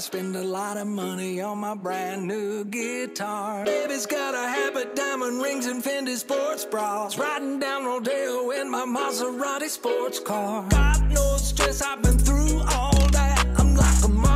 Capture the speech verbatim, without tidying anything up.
spend a lot of money on my brand new guitar. Baby's got a habit, diamond rings and Fendi sports bras. Riding down Rodeo in my Maserati sports car. Got no stress, I've been through all that. I'm like a